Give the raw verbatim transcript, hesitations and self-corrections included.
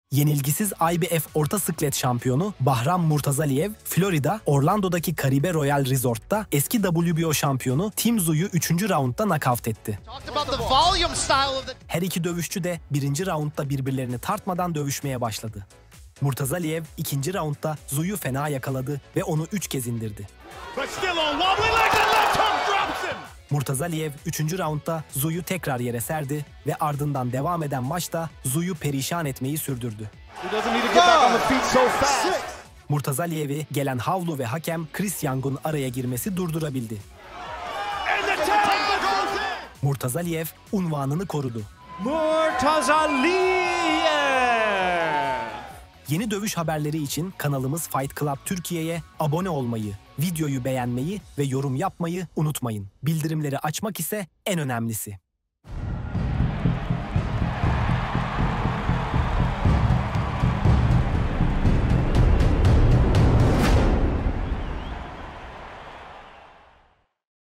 Yenilgisiz I B F orta siklet şampiyonu Bahram Murtazaliyev, Florida, Orlando'daki Caribe Royal Resort'ta eski W B O şampiyonu Tim Tszyu üçüncü raundda nakavt etti. Her iki dövüşçü de birinci raundda birbirlerini tartmadan dövüşmeye başladı. Murtazaliyev ikinci raundda Tszyu'yu fena yakaladı ve onu üç kez indirdi. Murtazaliyev üçüncü raundda Tszyu'yu tekrar yere serdi ve ardından devam eden maçta Tszyu'yu perişan etmeyi sürdürdü. Murtazaliyev'i gelen havlu ve hakem Chris Young'un araya girmesi durdurabildi. Murtazaliyev unvanını korudu. Murtazaliyev! Yeni dövüş haberleri için kanalımız Fight Club Türkiye'ye abone olmayı, videoyu beğenmeyi ve yorum yapmayı unutmayın. Bildirimleri açmak ise en önemlisi.